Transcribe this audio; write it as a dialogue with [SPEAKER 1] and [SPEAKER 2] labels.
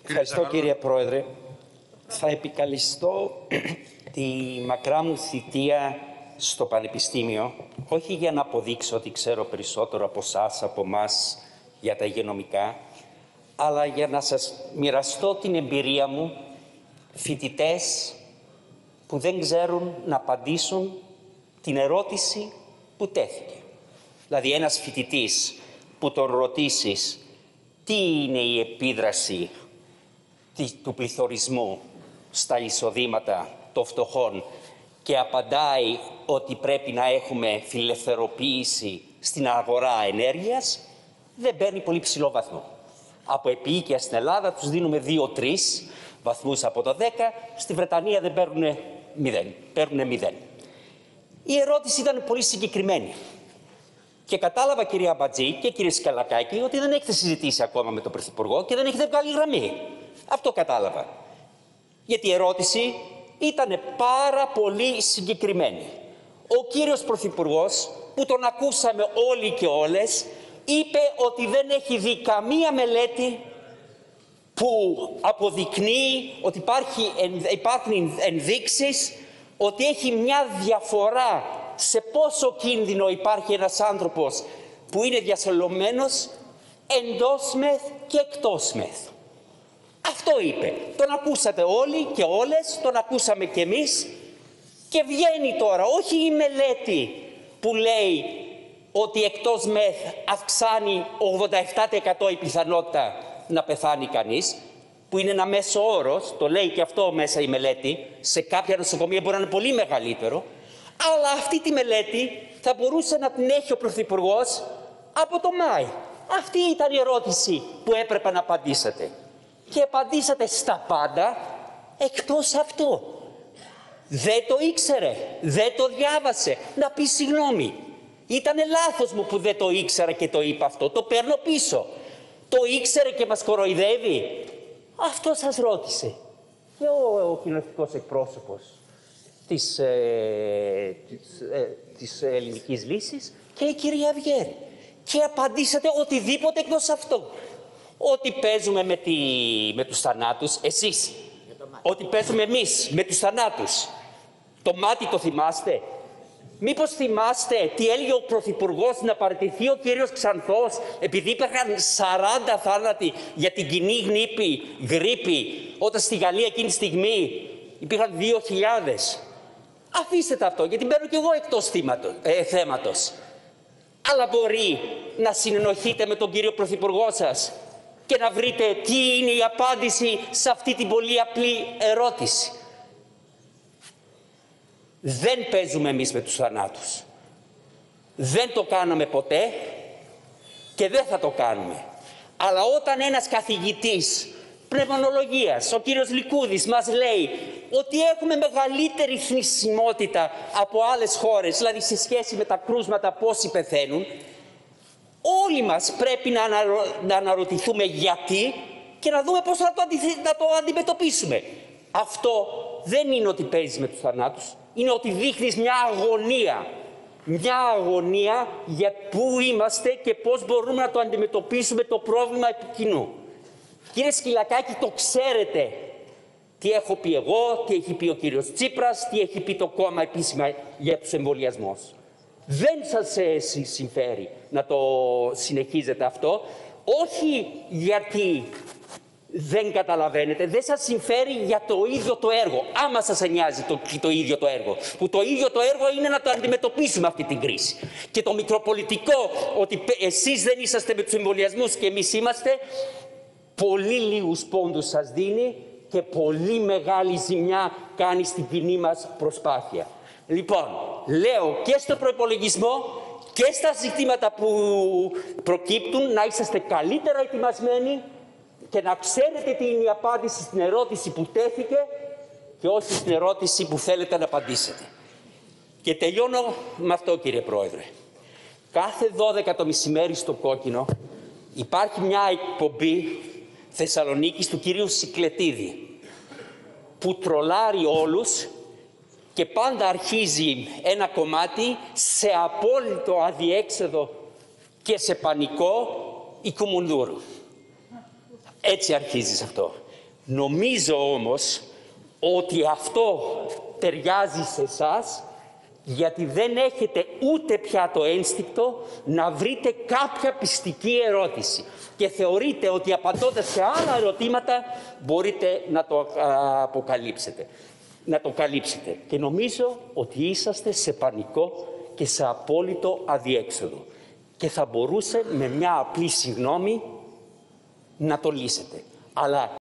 [SPEAKER 1] Ευχαριστώ, κύριε Πρόεδρε. Θα επικαλεστώ τη μακρά μου θητεία στο Πανεπιστήμιο, όχι για να αποδείξω ότι ξέρω περισσότερο από εσάς, από εμάς για τα υγειονομικά, αλλά για να σας μοιραστώ την εμπειρία μου φοιτητές που δεν ξέρουν να απαντήσουν την ερώτηση που τέθηκε. Δηλαδή ένας φοιτητής που τον ρωτήσεις τι είναι η επίδραση του πληθωρισμού στα εισοδήματα των φτωχών και απαντάει ότι πρέπει να έχουμε φιλελευθεροποίηση στην αγορά ενέργειας, δεν παίρνει πολύ ψηλό βαθμό. Από επίοικια στην Ελλάδα τους δίνουμε 2-3 βαθμούς από το 10, στη Βρετανία δεν παίρνουν 0, παίρνουν 0. Η ερώτηση ήταν πολύ συγκεκριμένη. Και κατάλαβα, κυρία Αμπατζή και κύριε Σκαλακάκη, ότι δεν έχετε συζητήσει ακόμα με τον Πρωθυπουργό και δεν έχετε βγάλει γραμμή. Αυτό κατάλαβα. Γιατί η ερώτηση ήταν πάρα πολύ συγκεκριμένη. Ο κύριος Πρωθυπουργός, που τον ακούσαμε όλοι και όλες, είπε ότι δεν έχει δει καμία μελέτη που αποδεικνύει ότι υπάρχουν ενδείξεις ότι έχει μια διαφορά σε πόσο κίνδυνο υπάρχει ένας άνθρωπος που είναι διασωλωμένος εντός μεθ και εκτός μεθ. Αυτό είπε. Τον ακούσατε όλοι και όλες, τον ακούσαμε κι εμείς και βγαίνει τώρα όχι η μελέτη που λέει ότι εκτός μεθ αυξάνει 87% η πιθανότητα να πεθάνει κανείς, που είναι ένα μέσο όρος, το λέει και αυτό μέσα η μελέτη, σε κάποια νοσοκομεία μπορεί να είναι πολύ μεγαλύτερο, αλλά αυτή τη μελέτη θα μπορούσε να την έχει ο Πρωθυπουργός από το Μάη. Αυτή ήταν η ερώτηση που έπρεπε να απαντήσετε. Και απαντήσατε στα πάντα εκτός αυτό. Δεν το ήξερε, δεν το διάβασε. Να πει συγγνώμη. Ήτανε λάθος μου που δεν το ήξερα και το είπα αυτό. Το παίρνω πίσω. Το ήξερε και μας κοροϊδεύει. Αυτό σας ρώτησε. Και ο κοινωνικός εκπρόσωπος της Ελληνικής Λύσης και η κυρία Αυγέρη. Και απαντήσατε οτιδήποτε εκτός αυτό. Ότι παίζουμε με τους θανάτους, εσείς. Ότι παίζουμε εμείς με τους θανάτους. Το μάτι το θυμάστε. Μήπως θυμάστε τι έλεγε ο Πρωθυπουργός να παραιτηθεί ο κύριος Ξανθός επειδή υπήρχαν 40 θάνατοι για την κοινή γρίπη όταν στη Γαλλία εκείνη τη στιγμή υπήρχαν 2.000. Αφήστε τα αυτό, γιατί μπαίνω κι εγώ εκτός θέματος. Αλλά μπορεί να συνενοχείτε με τον κύριο Πρωθυπουργό σας και να βρείτε τι είναι η απάντηση σε αυτή την πολύ απλή ερώτηση. Δεν παίζουμε εμείς με τους θανάτους. Δεν το κάναμε ποτέ και δεν θα το κάνουμε. Αλλά όταν ένας καθηγητής πνευμονολογίας, ο κύριος Λικούδης, μας λέει ότι έχουμε μεγαλύτερη θνησιμότητα από άλλες χώρες, δηλαδή σε σχέση με τα κρούσματα πόσοι πεθαίνουν, όλοι μας πρέπει να αναρωτηθούμε γιατί και να δούμε πώς θα το αντιμετωπίσουμε. Αυτό δεν είναι ότι παίζεις με τους θανάτους, είναι ότι δείχνεις μια αγωνία. Μια αγωνία για πού είμαστε και πώς μπορούμε να το αντιμετωπίσουμε το πρόβλημα επί κοινού. Κύριε Σκυλακάκη, το ξέρετε τι έχω πει εγώ, τι έχει πει ο κύριος Τσίπρας, τι έχει πει το κόμμα επίσημα για τους εμβολιασμούς. Δεν σας συμφέρει να το συνεχίζετε αυτό, όχι γιατί δεν καταλαβαίνετε, δεν σας συμφέρει για το ίδιο το έργο. Άμα σας νοιάζει το ίδιο το έργο, που το ίδιο το έργο είναι να το αντιμετωπίσουμε αυτή την κρίση. Και το μικροπολιτικό, ότι εσείς δεν είσαστε με τους εμβολιασμούς και εμείς είμαστε, πολύ λίγους πόντους σας δίνει και πολύ μεγάλη ζημιά κάνει στην κοινή μας προσπάθεια. Λοιπόν, λέω και στο προϋπολογισμό και στα ζητήματα που προκύπτουν να είσαστε καλύτερα ετοιμασμένοι και να ξέρετε τι είναι η απάντηση στην ερώτηση που τέθηκε και όχι στην ερώτηση που θέλετε να απαντήσετε. Και τελειώνω με αυτό, κύριε Πρόεδρε. Κάθε 12 το μεσημέρι στο Κόκκινο υπάρχει μια εκπομπή Θεσσαλονίκης του κυρίου Σικλετίδη που τρολάρει όλους και πάντα αρχίζει ένα κομμάτι σε απόλυτο αδιέξοδο και σε πανικό η Κουμουνδούρου. Έτσι αρχίζει αυτό. Νομίζω όμως ότι αυτό ταιριάζει σε εσάς, γιατί δεν έχετε ούτε πια το ένστικτο να βρείτε κάποια πιστική ερώτηση και θεωρείτε ότι απαντώντας σε άλλα ερωτήματα μπορείτε να το αποκαλύψετε, να το καλύψετε. Και νομίζω ότι είσαστε σε πανικό και σε απόλυτο αδιέξοδο και θα μπορούσε με μια απλή συγγνώμη να το λύσετε. Αλλά